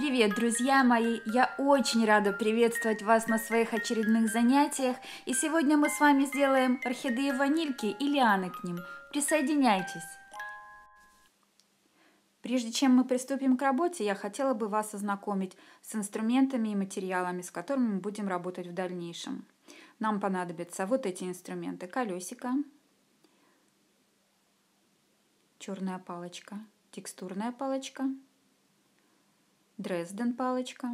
Привет, друзья мои! Я очень рада приветствовать вас на своих очередных занятиях. И сегодня мы с вами сделаем орхидеи ванильки и лианы к ним. Присоединяйтесь! Прежде чем мы приступим к работе, я хотела бы вас ознакомить с инструментами и материалами, с которыми мы будем работать в дальнейшем. Нам понадобятся вот эти инструменты: колесико, черная палочка, текстурная палочка, Дрезден палочка,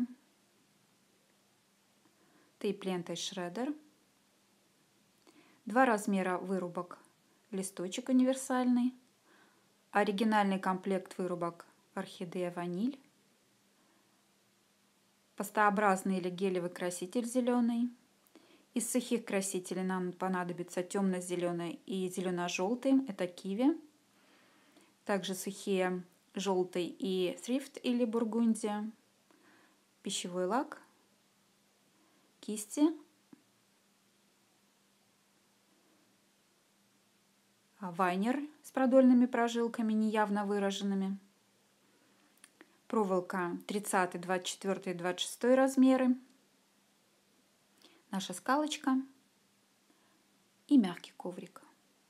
тейп-лента и шредер, 2 размера вырубок, листочек универсальный, оригинальный комплект вырубок орхидея ваниль, пастообразный или гелевый краситель зеленый. Из сухих красителей нам понадобится темно-зеленый и зелено-желтый, это киви. Также сухие желтый и thrift или бургундия, пищевой лак, кисти, вайнер с продольными прожилками, неявно выраженными, проволока 30, 24, 26 размеры, наша скалочка и мягкий коврик.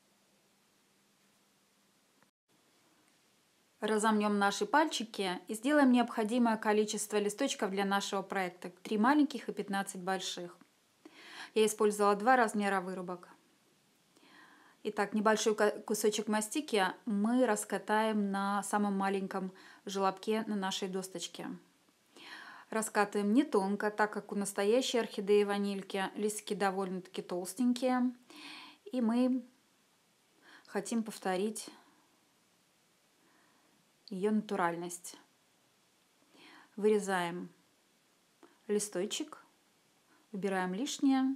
Разомнем наши пальчики и сделаем необходимое количество листочков для нашего проекта: 3 маленьких и 15 больших. Я использовала 2 размера вырубок. Итак, небольшой кусочек мастики мы раскатаем на самом маленьком желобке на нашей досточке. Раскатываем не тонко, так как у настоящей орхидеи ванильки листики довольно-таки толстенькие, и мы хотим повторить ее натуральность. Вырезаем листочек, убираем лишнее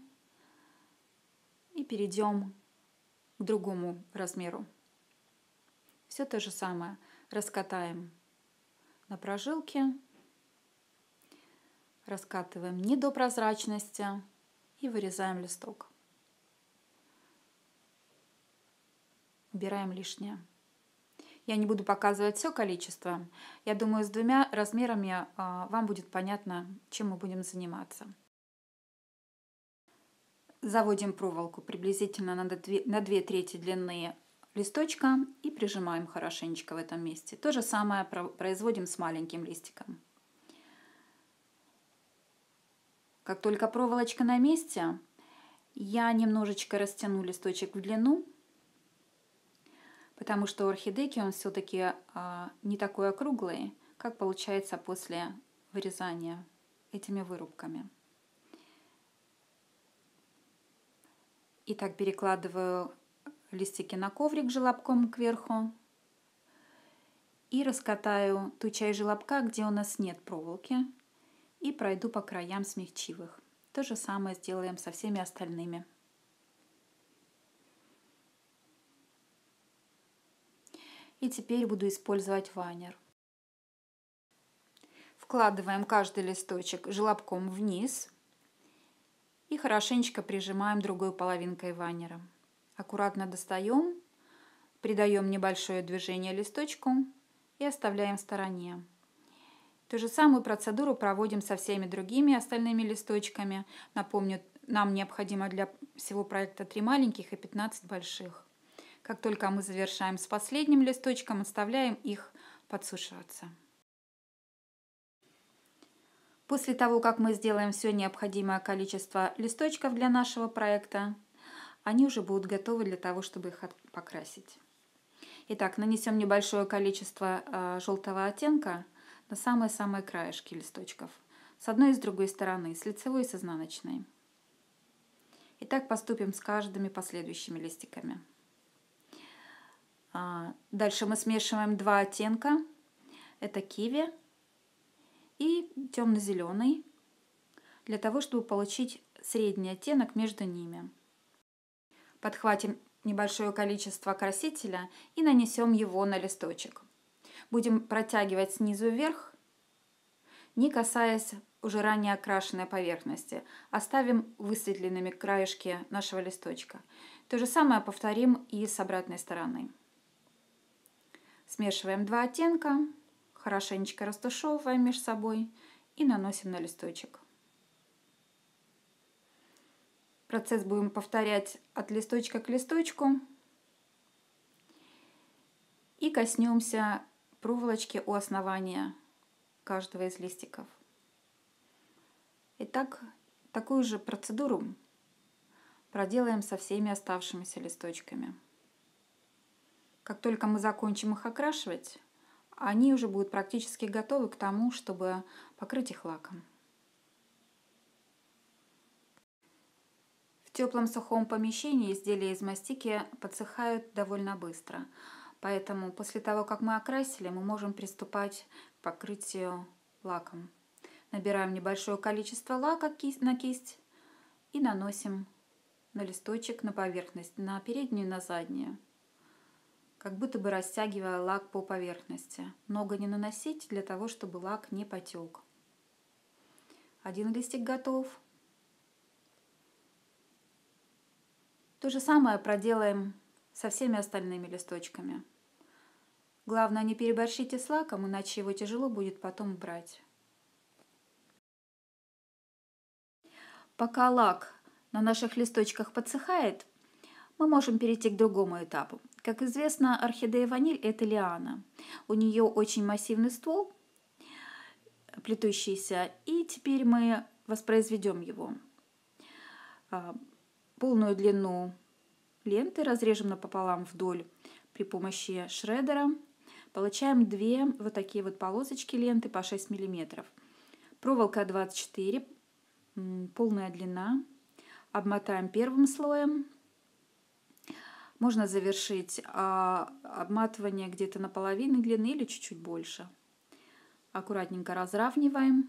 и перейдем к другому размеру. Все то же самое. Раскатаем на прожилке, раскатываем не до прозрачности и вырезаем листок. Убираем лишнее. Я не буду показывать все количество. Я думаю, с 2 размерами вам будет понятно, чем мы будем заниматься. Заводим проволоку приблизительно на 2/3 длины листочка и прижимаем хорошенечко в этом месте. То же самое производим с маленьким листиком. Как только проволочка на месте, я немножечко растяну листочек в длину, потому что у орхидейки он все-таки не такой округлый, как получается после вырезания этими вырубками. Итак, перекладываю листики на коврик желобком кверху и раскатаю ту часть желобка, где у нас нет проволоки, и пройду по краям, смягчив их. То же самое сделаем со всеми остальными. И теперь буду использовать вайнер. Вкладываем каждый листочек желобком вниз и хорошенечко прижимаем другой половинкой вайнера. Аккуратно достаем, придаем небольшое движение листочку и оставляем в стороне. Ту же самую процедуру проводим со всеми другими остальными листочками. Напомню, нам необходимо для всего проекта 3 маленьких и 15 больших. Как только мы завершаем с последним листочком, оставляем их подсушиваться. После того, как мы сделаем все необходимое количество листочков для нашего проекта, они уже будут готовы для того, чтобы их покрасить. Итак, нанесем небольшое количество желтого оттенка на самые-самые краешки листочков. С одной и с другой стороны, с лицевой и с изнаночной. И так поступим с каждыми последующими листиками. Дальше мы смешиваем 2 оттенка. Это киви и темно-зеленый, для того, чтобы получить средний оттенок между ними. Подхватим небольшое количество красителя и нанесем его на листочек. Будем протягивать снизу вверх, не касаясь уже ранее окрашенной поверхности. Оставим высветленными краешки нашего листочка. То же самое повторим и с обратной стороны. Смешиваем 2 оттенка, хорошенечко растушевываем между собой и наносим на листочек. Процесс будем повторять от листочка к листочку и коснемся проволочки у основания каждого из листиков. Итак, такую же процедуру проделаем со всеми оставшимися листочками. Как только мы закончим их окрашивать, они уже будут практически готовы к тому, чтобы покрыть их лаком. В теплом сухом помещении изделия из мастики подсыхают довольно быстро, поэтому после того, как мы окрасили, мы можем приступать к покрытию лаком. Набираем небольшое количество лака на кисть и наносим на листочек, на поверхность, на переднюю и на заднюю, как будто бы растягивая лак по поверхности. Много не наносить, для того, чтобы лак не потек. Один листик готов. То же самое проделаем со всеми остальными листочками. Главное, не переборщите с лаком, иначе его тяжело будет потом убрать. Пока лак на наших листочках подсыхает, мы можем перейти к другому этапу. Как известно, орхидея ваниль – это лиана. У нее очень массивный ствол, плетущийся, и теперь мы воспроизведем его. Полную длину ленты разрежем напополам вдоль при помощи шредера. Получаем две вот такие вот полосочки ленты по 6 мм. Проволока 24, полная длина. Обмотаем первым слоем. Можно завершить обматывание где-то на половину длины или чуть-чуть больше. Аккуратненько разравниваем.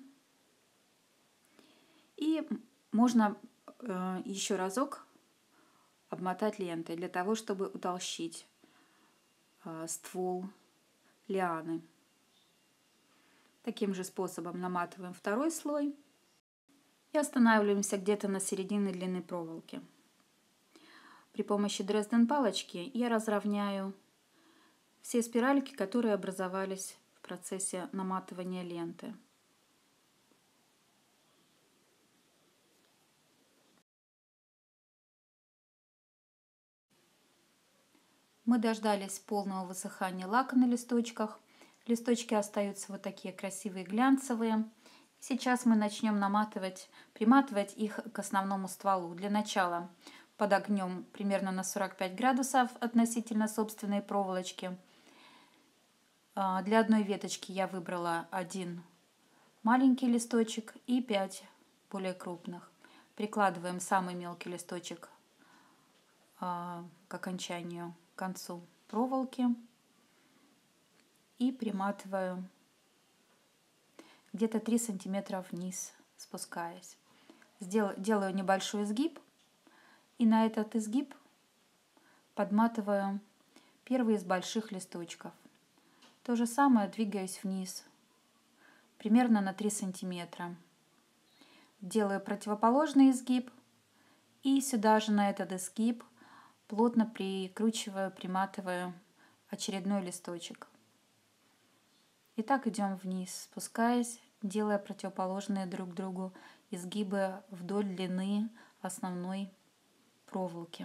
И можно еще разок обмотать лентой для того, чтобы утолщить ствол лианы. Таким же способом наматываем второй слой и останавливаемся где-то на середине длины проволоки. При помощи Дрезден палочки я разровняю все спиральки, которые образовались в процессе наматывания ленты. Мы дождались полного высыхания лака на листочках. Листочки остаются вот такие красивые, глянцевые. Сейчас мы начнем приматывать их к основному стволу. Для начала под огнем примерно на 45 градусов относительно собственной проволочки. Для одной веточки я выбрала один маленький листочек и 5 более крупных. Прикладываем самый мелкий листочек к окончанию, к концу проволоки и приматываю где-то 3 сантиметра вниз, спускаясь. Делаю небольшой изгиб и на этот изгиб подматываю первый из больших листочков. То же самое двигаюсь вниз, примерно на 3 сантиметра. Делаю противоположный изгиб и сюда же на этот изгиб плотно прикручиваю, приматываю очередной листочек. И так идем вниз, спускаясь, делая противоположные друг другу изгибы вдоль длины основной проволоки.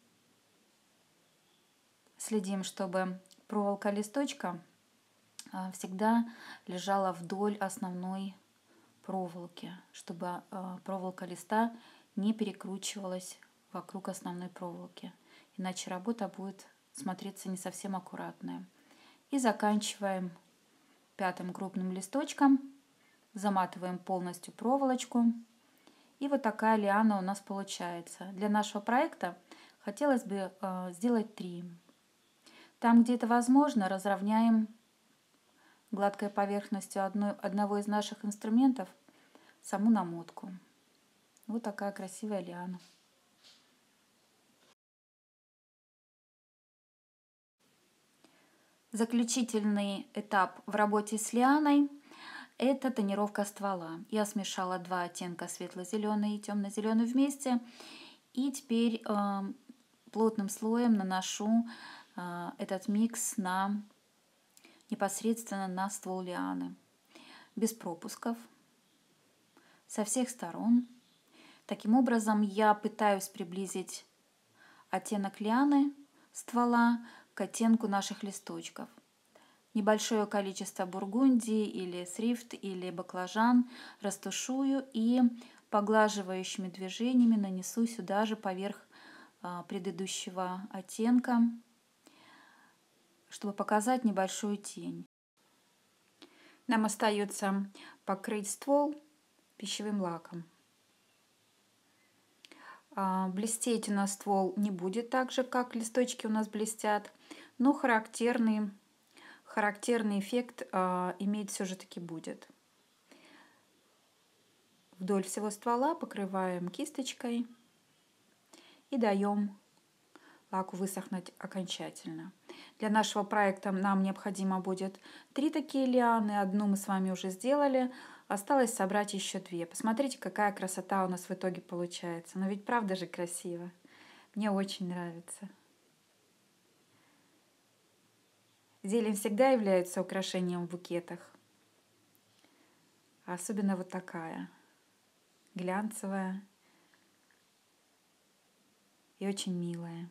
Следим, чтобы проволока листочка всегда лежала вдоль основной проволоки, чтобы проволока листа не перекручивалась вокруг основной проволоки, иначе работа будет смотреться не совсем аккуратная. И заканчиваем 5-м крупным листочком, заматываем полностью проволочку, и вот такая лиана у нас получается. Для нашего проекта хотелось бы сделать 3. Там, где это возможно, разровняем гладкой поверхностью одного из наших инструментов саму намотку. Вот такая красивая лиана. Заключительный этап в работе с лианой – это тонировка ствола. Я смешала 2 оттенка, светло-зеленый и темно-зеленый вместе. И теперь плотным слоем наношу этот микс на непосредственно на ствол лианы, без пропусков, со всех сторон. Таким образом, я пытаюсь приблизить оттенок лианы ствола к оттенку наших листочков. Небольшое количество бургундии или срифт или баклажан растушую и поглаживающими движениями нанесу сюда же поверх предыдущего оттенка, чтобы показать небольшую тень. Нам остается покрыть ствол пищевым лаком. Блестеть у нас ствол не будет так же, как листочки у нас блестят, но характерный эффект иметь все же таки будет. Вдоль всего ствола покрываем кисточкой и даем лаку высохнуть окончательно. Для нашего проекта нам необходимо будет 3 такие лианы. Одну мы с вами уже сделали. Осталось собрать еще 2. Посмотрите, какая красота у нас в итоге получается. Но ведь правда же красиво. Мне очень нравится. Зелень всегда является украшением в букетах. Особенно вот такая. Глянцевая и очень милая.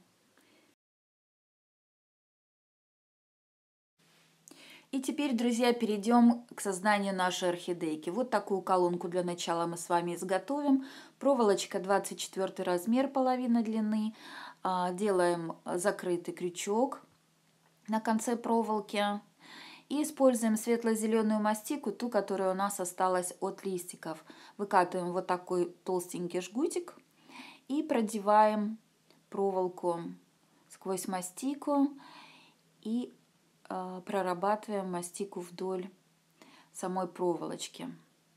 И теперь, друзья, перейдем к созданию нашей орхидейки. Вот такую колонку для начала мы с вами изготовим. Проволочка 24 размер, половина длины. Делаем закрытый крючок на конце проволоки. И используем светло-зеленую мастику, ту, которая у нас осталась от листиков. Выкатываем вот такой толстенький жгутик и продеваем проволоку сквозь мастику и прорабатываем мастику вдоль самой проволочки.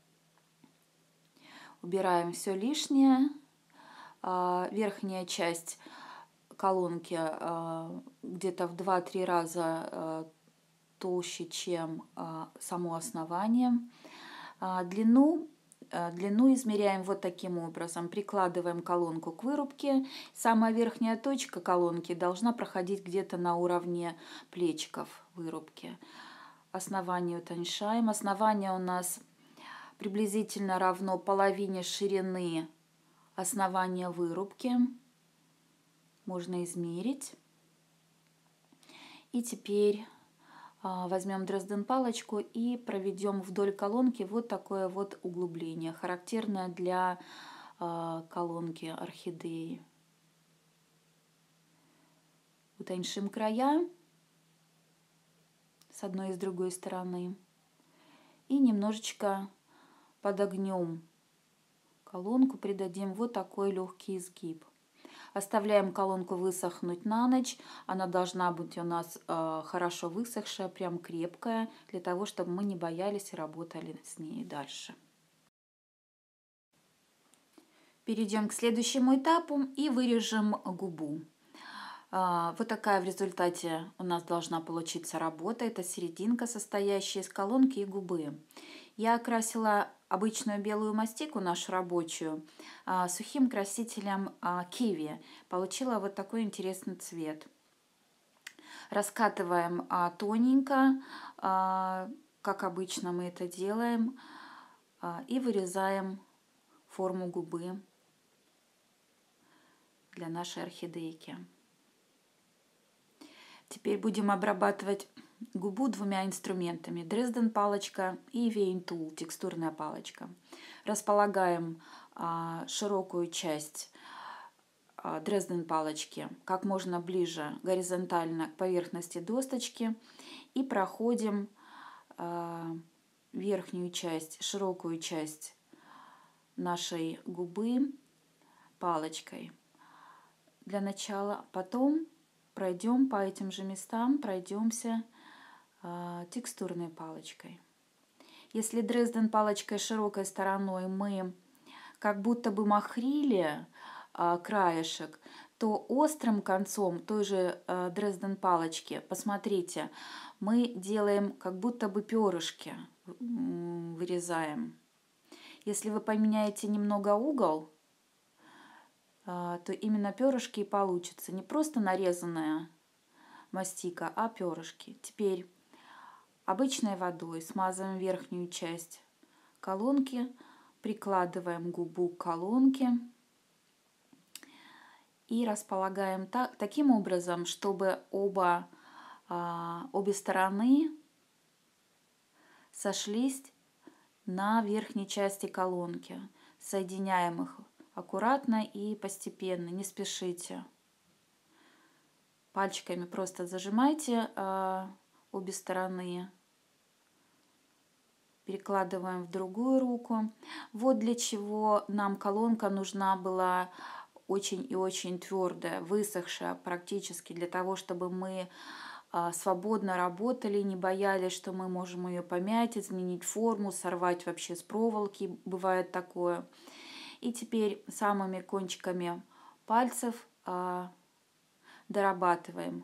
Убираем все лишнее. Верхняя часть колонки где-то в 2-3 раза толще, чем само основание. Длину измеряем вот таким образом. Прикладываем колонку к вырубке. Самая верхняя точка колонки должна проходить где-то на уровне плечиков вырубки. Основание утоньшаем. Основание у нас приблизительно равно половине ширины основания вырубки. Можно измерить. И теперь возьмем Дрезден палочку и проведем вдоль колонки вот такое вот углубление, характерное для колонки орхидеи. Утоньшим края с одной и с другой стороны и немножечко подогнем колонку, придадим вот такой легкий изгиб. Оставляем колонку высохнуть на ночь. Она должна быть у нас хорошо высохшая, прям крепкая, для того, чтобы мы не боялись и работали с ней дальше. Перейдем к следующему этапу и вырежем губу. Вот такая в результате у нас должна получиться работа. Это серединка, состоящая из колонки и губы. Я окрасила обычную белую мастику, нашу рабочую, сухим красителем киви. Получила вот такой интересный цвет. Раскатываем тоненько, как обычно мы это делаем, и вырезаем форму губы для нашей орхидейки. Теперь будем обрабатывать губу 2 инструментами. Дрезден палочка и Вейн Тул, текстурная палочка. Располагаем широкую часть Дрезден палочки как можно ближе горизонтально к поверхности досточки и проходим верхнюю часть, широкую часть нашей губы палочкой для начала. Потом пройдем по этим же местам, пройдемся текстурной палочкой. Если Дрезден палочкой широкой стороной мы как будто бы махрили краешек, то острым концом той же Дрезден палочки, посмотрите, мы делаем как будто бы перышки, вырезаем. Если вы поменяете немного угол, то именно перышки и получится. Не просто нарезанная мастика, а перышки. Теперь обычной водой смазываем верхнюю часть колонки, прикладываем губу к колонке и располагаем таким образом, чтобы обе стороны сошлись на верхней части колонки. Соединяем их аккуратно и постепенно, не спешите. Пальчиками просто зажимайте обе стороны. Перекладываем в другую руку. Вот для чего нам колонка нужна была очень и очень твердая, высохшая практически, для того, чтобы мы свободно работали, не боялись, что мы можем ее помять, изменить форму, сорвать вообще с проволоки, бывает такое. И теперь самыми кончиками пальцев дорабатываем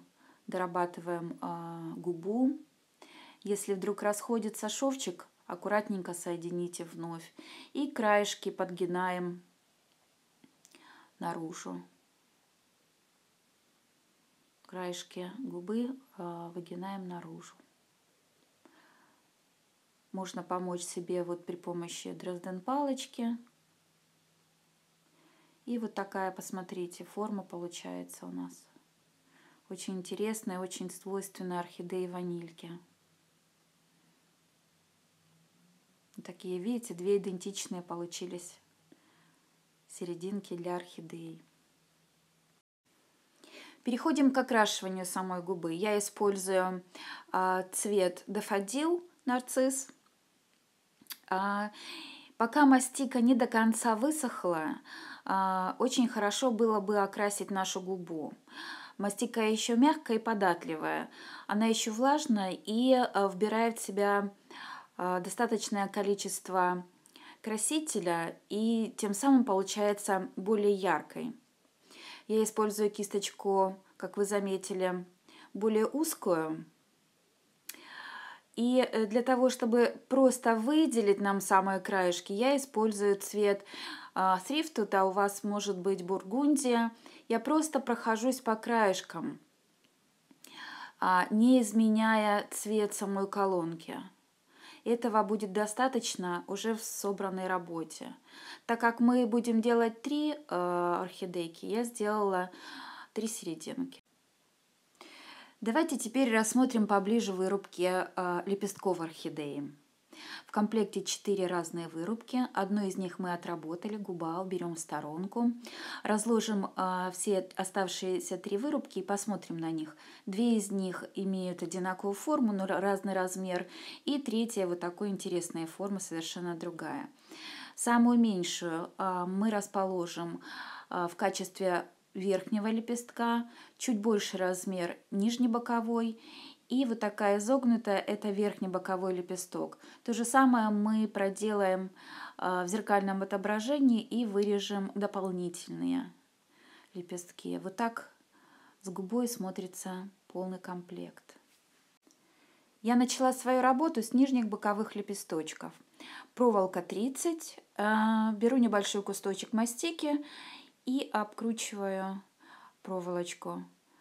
губу. Если вдруг расходится шовчик, аккуратненько соедините вновь. И краешки подгинаем наружу. Краешки губы выгинаем наружу. Можно помочь себе вот при помощи Дрезден палочки. И вот такая, посмотрите, форма получается у нас. Очень интересная, очень свойственная орхидее ванильки. Такие, видите, две идентичные получились серединки для орхидей. Переходим к окрашиванию самой губы. Я использую цвет Дафодил нарцисс. Пока мастика не до конца высохла, очень хорошо было бы окрасить нашу губу. Мастика еще мягкая и податливая. Она еще влажная и вбирает в себя достаточное количество красителя и тем самым получается более яркой. Я использую кисточку, как вы заметили, более узкую. И для того, чтобы просто выделить нам самые краешки, я использую цвет Thrift, а у вас может быть бургундия. Я просто прохожусь по краешкам, не изменяя цвет самой колонки. Этого будет достаточно уже в собранной работе. Так как мы будем делать 3 орхидейки, я сделала 3 серединки. Давайте теперь рассмотрим поближе вырубки лепестков орхидеи. В комплекте 4 разные вырубки. Одну из них мы отработали, губа, уберем в сторонку. Разложим все оставшиеся 3 вырубки и посмотрим на них. 2 из них имеют одинаковую форму, но разный размер. И третья вот такой интересная форма, совершенно другая. Самую меньшую мы расположим в качестве верхнего лепестка, чуть больше размер нижнебоковой. И вот такая изогнутая – это верхний боковой лепесток. То же самое мы проделаем в зеркальном отображении и вырежем дополнительные лепестки. Вот так с губой смотрится полный комплект. Я начала свою работу с нижних боковых лепесточков. Проволока 30, беру небольшой кусочек мастики и обкручиваю проволочку.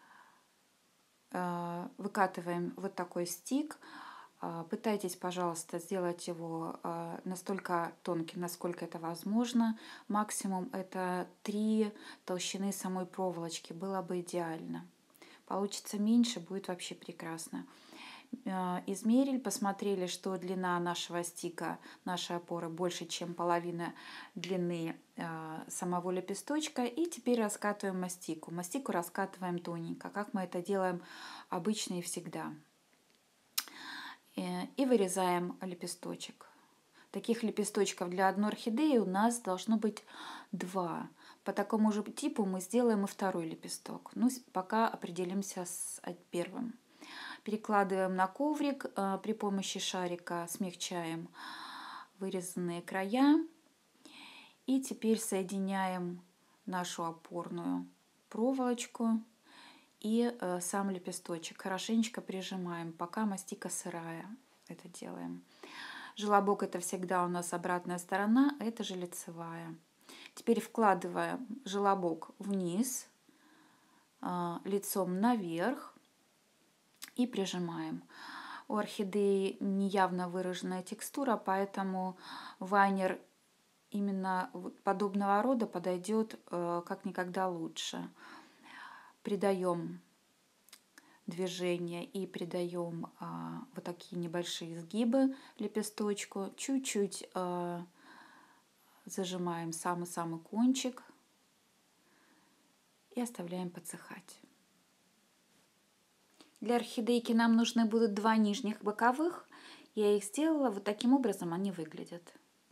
Выкатываем вот такой стик. Пытайтесь, пожалуйста, сделать его настолько тонким, насколько это возможно. Максимум это 3 толщины самой проволочки. Было бы идеально. Получится меньше, будет вообще прекрасно. Измерили, посмотрели, что длина нашего стика, нашей опоры больше, чем половина длины самого лепесточка. И теперь раскатываем мастику. Мастику раскатываем тоненько, как мы это делаем обычно и всегда. И вырезаем лепесточек. Таких лепесточков для одной орхидеи у нас должно быть 2. По такому же типу мы сделаем и второй лепесток. Ну, пока определимся с первым. Перекладываем на коврик, при помощи шарика смягчаем вырезанные края. И теперь соединяем нашу опорную проволочку и сам лепесточек. Хорошенечко прижимаем, пока мастика сырая. Это делаем. Желобок — это всегда у нас обратная сторона, это же лицевая. Теперь вкладываем желобок вниз, лицом наверх. И прижимаем. У орхидеи неявно выраженная текстура, поэтому вайнер именно подобного рода подойдет как никогда лучше. Придаем движение и придаем вот такие небольшие изгибы лепесточку. Чуть-чуть зажимаем самый-самый кончик и оставляем подсыхать. Для орхидейки нам нужны будут 2 нижних боковых. Я их сделала, вот таким образом они выглядят.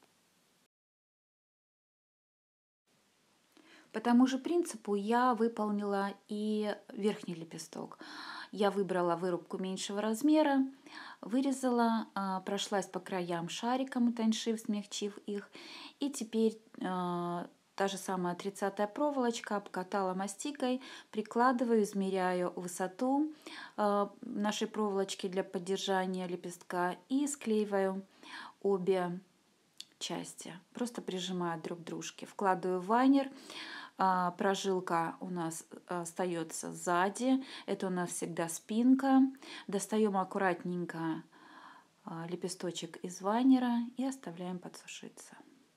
По тому же принципу я выполнила и верхний лепесток. Я выбрала вырубку меньшего размера, вырезала, прошлась по краям шариком, утоньшив, смягчив их. И теперь та же самая 30-я проволочка, обкатала мастикой, прикладываю, измеряю высоту нашей проволочки для поддержания лепестка и склеиваю обе части. Просто прижимаю друг к дружке. Вкладываю в вайнер. Прожилка у нас остается сзади. Это у нас всегда спинка. Достаем аккуратненько лепесточек из вайнера и оставляем подсушиться.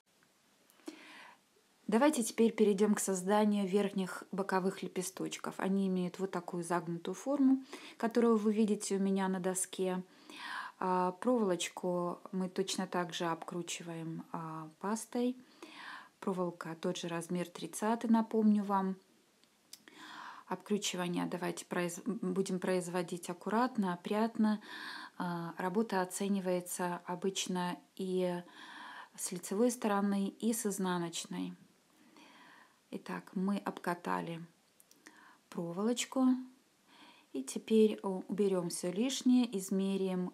Давайте теперь перейдем к созданию верхних боковых лепесточков. Они имеют вот такую загнутую форму, которую вы видите у меня на доске. Проволочку мы точно так же обкручиваем пастой. Проволока тот же размер 30, напомню вам. Обкручивание давайте будем производить аккуратно, опрятно. Работа оценивается обычно и с лицевой стороны, и с изнаночной. Итак, мы обкатали проволочку. И теперь уберем все лишнее, измерим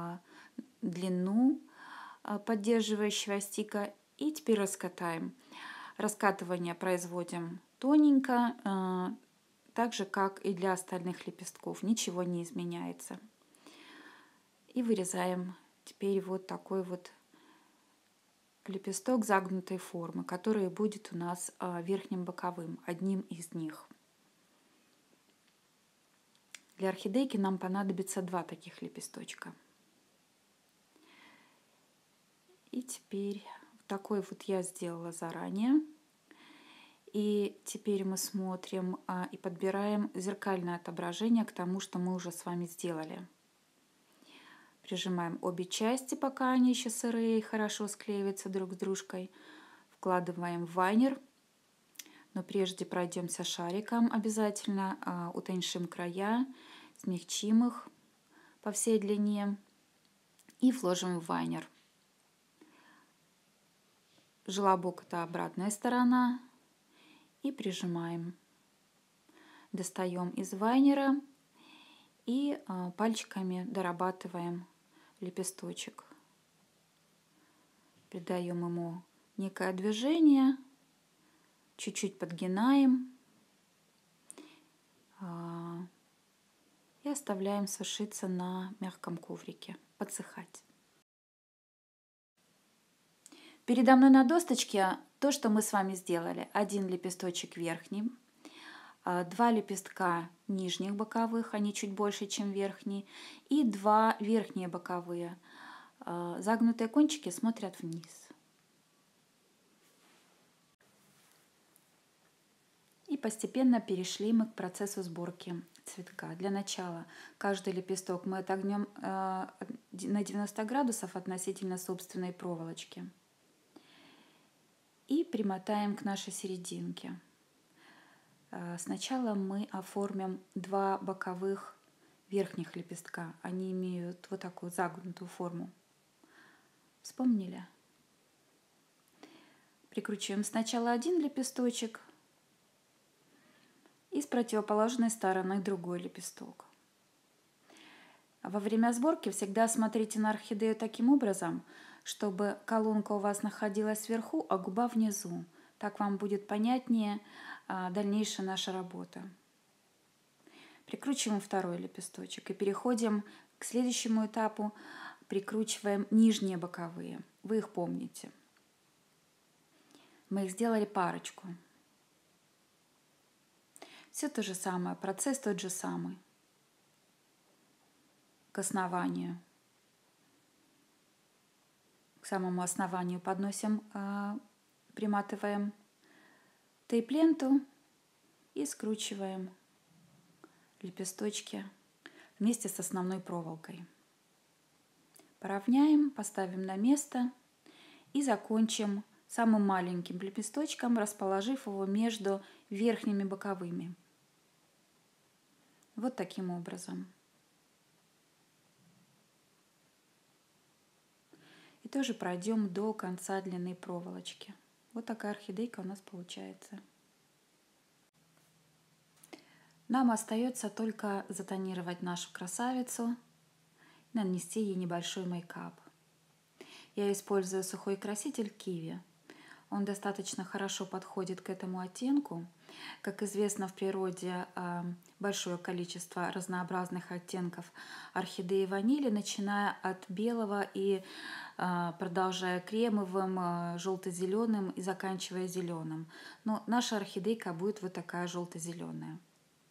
длину поддерживающего стика и теперь раскатаем. Раскатывание производим тоненько, так же, как и для остальных лепестков. Ничего не изменяется. И вырезаем теперь вот такой вот лепесток загнутой формы, который будет у нас верхним боковым, одним из них. Для орхидейки нам понадобится 2 таких лепесточка. И теперь такой вот я сделала заранее. И теперь мы смотрим и подбираем зеркальное отображение к тому, что мы уже с вами сделали. Прижимаем обе части, пока они еще сырые и хорошо склеиваются друг с дружкой. Вкладываем в вайнер. Но прежде пройдемся шариком обязательно, утоньшим края, смягчим их по всей длине и вложим в вайнер. Желобок — это обратная сторона. И прижимаем. Достаем из вайнера и пальчиками дорабатываем лепесточек. Придаем ему некое движение, чуть-чуть подгинаем и оставляем сушиться на мягком коврике, подсыхать. Передо мной на досточке то, что мы с вами сделали. 1 лепесточек верхний, 2 лепестка нижних боковых, они чуть больше, чем верхний, и 2 верхние боковые. Загнутые кончики смотрят вниз. И постепенно перешли мы к процессу сборки цветка. Для начала каждый лепесток мы отогнем на 90 градусов относительно собственной проволочки. И примотаем к нашей серединке. Сначала мы оформим 2 боковых верхних лепестка. Они имеют вот такую загнутую форму. Вспомнили? Прикручиваем сначала 1 лепесточек и с противоположной стороны другой лепесток. Во время сборки всегда смотрите на орхидею таким образом, чтобы колонка у вас находилась вверху, а губа внизу. Так вам будет понятнее дальнейшая наша работа. Прикручиваем 2 лепесточек и переходим к следующему этапу. Прикручиваем нижние боковые. Вы их помните. Мы их сделали парочку. Все то же самое, процесс тот же самый. к основанию. К самому основанию подносим, приматываем тейп-ленту и скручиваем лепесточки вместе с основной проволокой. Поравняем, поставим на место и закончим самым маленьким лепесточком, расположив его между верхними боковыми. Вот таким образом. И тоже пройдем до конца длины проволочки. Вот такая орхидейка у нас получается. Нам остается только затонировать нашу красавицу и нанести ей небольшой мейкап. Я использую сухой краситель Kiwi. Он достаточно хорошо подходит к этому оттенку. Как известно, в природе большое количество разнообразных оттенков орхидеи ванили, начиная от белого и продолжая кремовым, желто-зеленым и заканчивая зеленым. Но наша орхидейка будет вот такая желто-зеленая.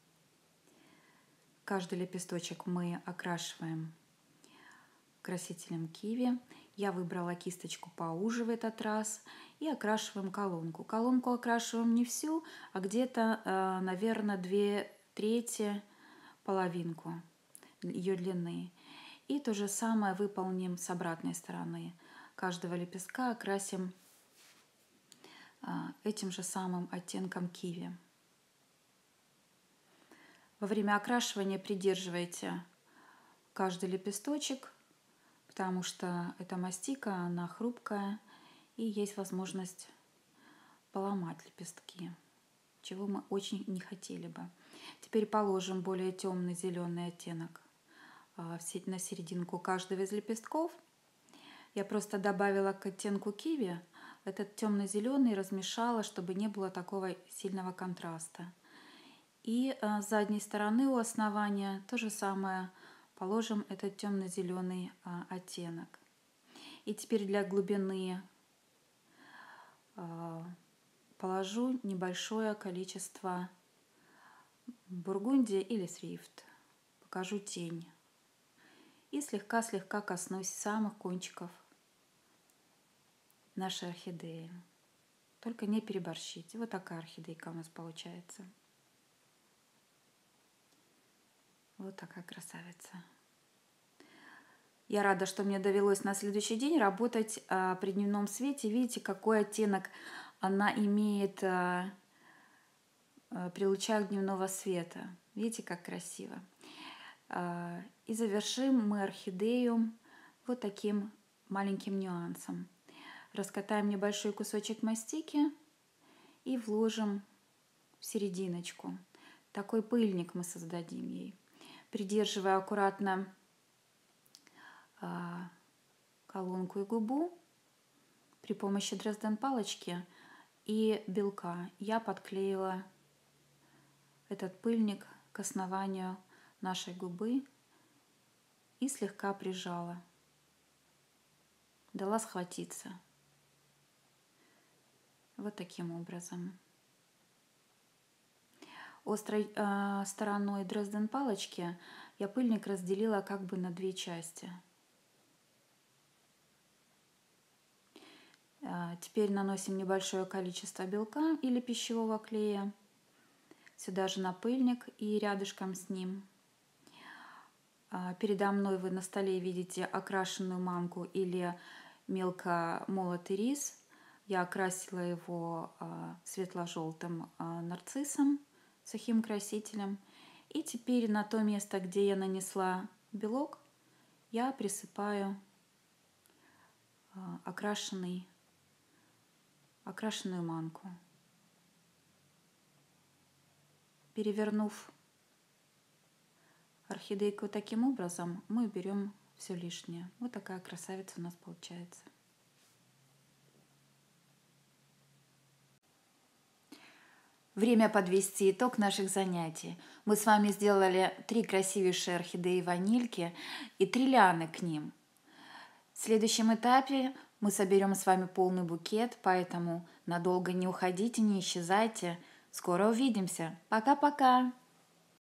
Каждый лепесточек мы окрашиваем красителем Kiwi. Я выбрала кисточку поуже в этот раз. И окрашиваем колонку. Колонку окрашиваем не всю, а где-то, наверное, 2/3, половинку ее длины. И то же самое выполним с обратной стороны. Каждого лепестка окрасим этим же самым оттенком Kiwi. Во время окрашивания придерживайте каждый лепесточек, потому что эта мастика, она хрупкая, и есть возможность поломать лепестки, чего мы очень не хотели бы. Теперь положим более темный зеленый оттенок на серединку каждого из лепестков. Я просто добавила к оттенку Kiwi этот темно-зеленый, размешала, чтобы не было такого сильного контраста. И с задней стороны у основания то же самое положим этот темно-зеленый оттенок. И теперь для глубины положу небольшое количество бургундия или срифт. Покажу тень. И слегка-слегка коснусь самых кончиков нашей орхидеи. Только не переборщите. Вот такая орхидейка у нас получается. Вот такая красавица. Я рада, что мне довелось на следующий день работать при дневном свете. Видите, какой оттенок она имеет при лучах дневного света. Видите, как красиво. И завершим мы орхидею вот таким маленьким нюансом. Раскатаем небольшой кусочек мастики и вложим в серединочку. Такой пыльник мы создадим ей. Придерживая аккуратно колонку и губу, при помощи Дрезден-палочки и белка я подклеила этот пыльник к основанию нашей губы и слегка прижала. Дала схватиться. Вот таким образом. Острой стороной Дрезден-палочки я пыльник разделила как бы на 2 части. Теперь наносим небольшое количество белка или пищевого клея сюда же на пыльник и рядышком с ним. Передо мной вы на столе видите окрашенную манку или мелко молотый рис. Я окрасила его светло-желтым нарциссом, сухим красителем. И теперь на то место, где я нанесла белок, я присыпаю окрашенную манку. Перевернув орхидейку таким образом, мы уберем все лишнее. Вот такая красавица у нас получается. Время подвести итог наших занятий. Мы с вами сделали 3 красивейшие орхидеи ванильки и 3 лианы к ним. В следующем этапе мы соберем с вами полный букет, поэтому надолго не уходите, не исчезайте. Скоро увидимся. Пока-пока!